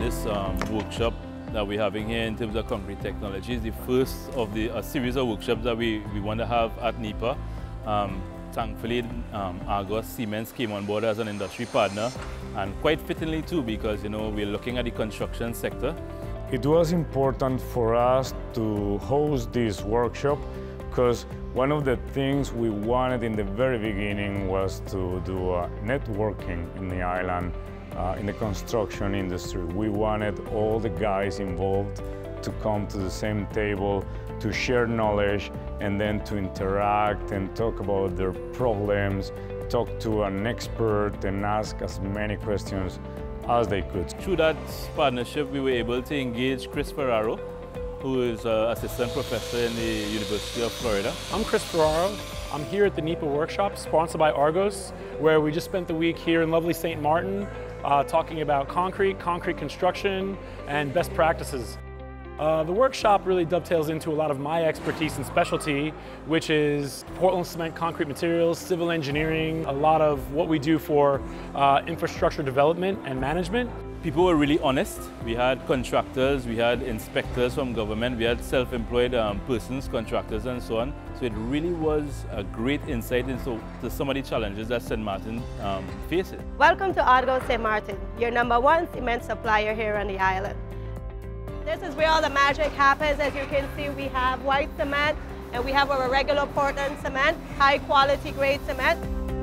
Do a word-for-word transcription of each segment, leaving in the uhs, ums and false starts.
this um, workshop that we're having here in terms of concrete technology is the first of the a series of workshops that we, we want to have at Nipa. Um, thankfully, um, Argos Cements came on board as an industry partner, and quite fittingly too, because you know we're looking at the construction sector. It was important for us to host this workshop because one of the things we wanted in the very beginning was to do uh, networking in the island, uh, in the construction industry. We wanted all the guys involved to come to the same table, to share knowledge, and then to interact and talk about their problems, talk to an expert and ask as many questions as they could. Through that partnership, we were able to engage Chris Ferraro, who is an assistant professor in the University of Florida. I'm Chris Ferraro. I'm here at the Nipa workshop, sponsored by Argos, where we just spent the week here in lovely Saint Maarten uh, talking about concrete, concrete construction, and best practices. Uh, the workshop really dovetails into a lot of my expertise and specialty, which is Portland cement concrete materials, civil engineering, a lot of what we do for uh, infrastructure development and management. People were really honest. We had contractors, we had inspectors from government, we had self-employed um, persons, contractors and so on. So it really was a great insight into to some of the challenges that Sint Maarten um, faces. Welcome to Argos Sint Maarten, your number one cement supplier here on the island. This is where all the magic happens. As you can see, we have white cement and we have our regular Portland cement, high quality grade cement.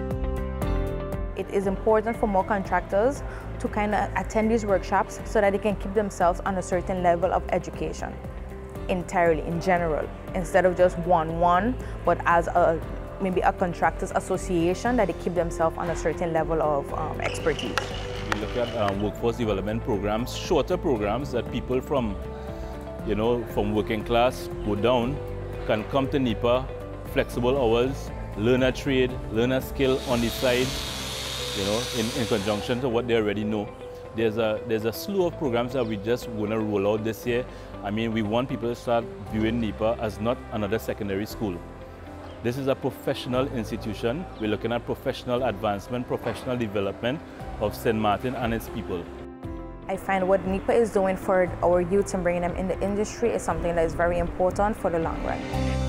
It is important for more contractors to kind of attend these workshops so that they can keep themselves on a certain level of education entirely, in general, instead of just one-one, but as a maybe a contractors association, that they keep themselves on a certain level of um, expertise. We look at um, workforce development programs, shorter programs that people from, you know, from working class go down, can come to Nipa, flexible hours, learn a trade, learn a skill on the side, you know, in, in conjunction to what they already know. There's a, there's a slew of programs that we just want to roll out this year. I mean, we want people to start viewing Nipa as not another secondary school. This is a professional institution. We're looking at professional advancement, professional development of Sint Maarten and its people. I find what Nipa is doing for our youths and bringing them in the industry is something that is very important for the long run.